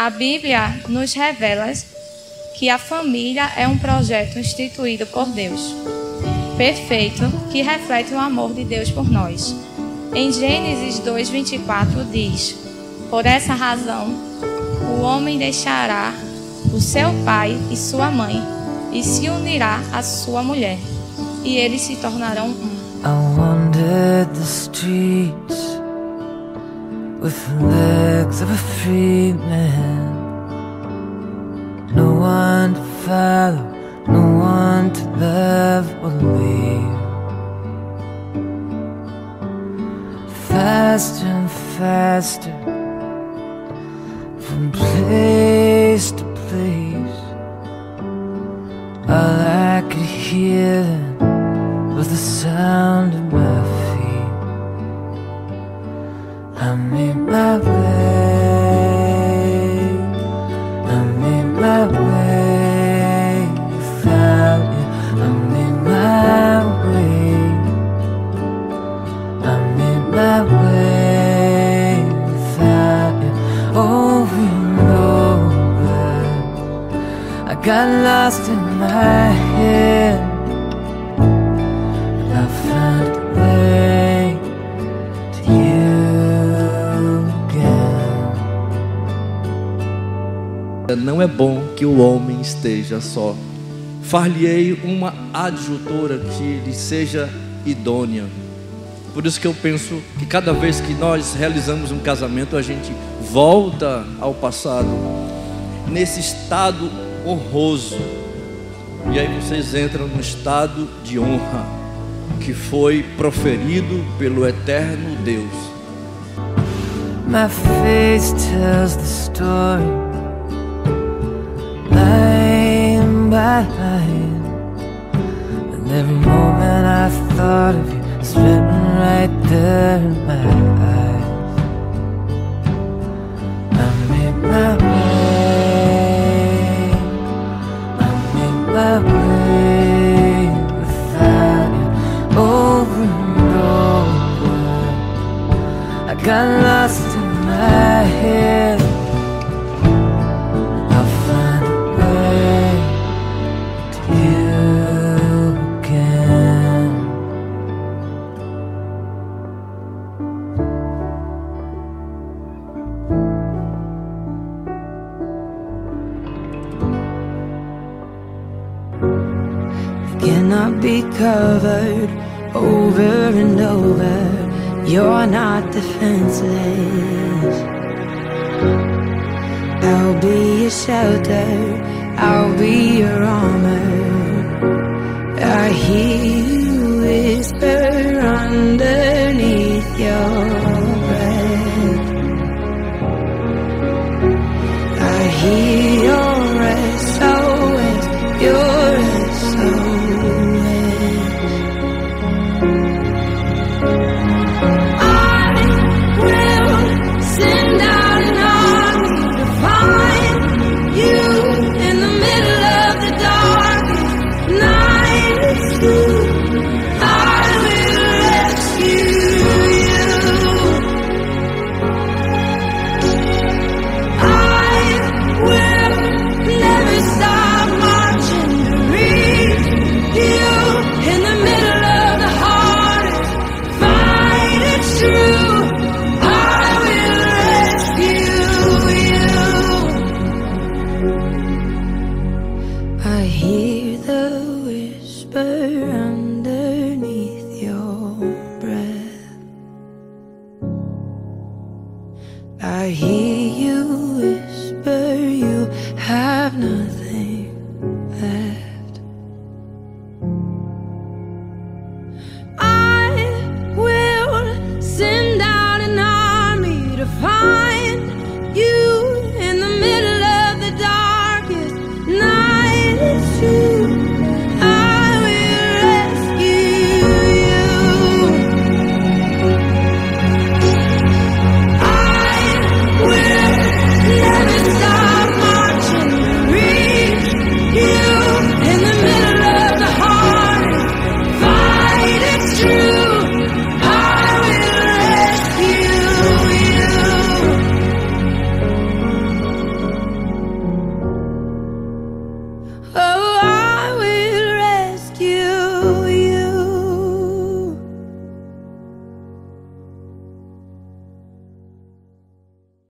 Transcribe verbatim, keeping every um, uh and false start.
A Bíblia nos revela que a família é um projeto instituído por Deus, perfeito, que reflete o amor de Deus por nós. Em Gênesis dois, vinte e quatro diz: por essa razão, o homem deixará o seu pai e sua mãe e se unirá à sua mulher, e eles se tornarão um. I wandered the streets with the legs of a free man. No one to follow, no one to love or leave. Faster and faster, from place to place. All I could hear then was the sound of my feet. I made my way, I made my way without you. I made my way, I made my way without you. Over and over, I got lost in my head. I found a way to you again. Não é bom que o homem esteja só. Far-lhe-ei uma adjutora que lhe seja idônea. Por isso que eu penso que cada vez que nós realizamos um casamento, a gente volta ao passado, nesse estado honroso. E aí vocês entram no estado de honra que foi proferido pelo eterno Deus. My face tells the story, line by line, and every moment I thought of you is written right there in my eyes. I made my way, I made my way without you. Over and over, I got lost in my head. I'll find a way to you again. You cannot be covered over and over. You're not defenseless. I'll be your shelter, I'll be your armor. I hear you whisper underneath your breath. I hear your S O S, your S O S. I will send out an army to find you in the middle of the darkest night. I will rescue you. I will Oh,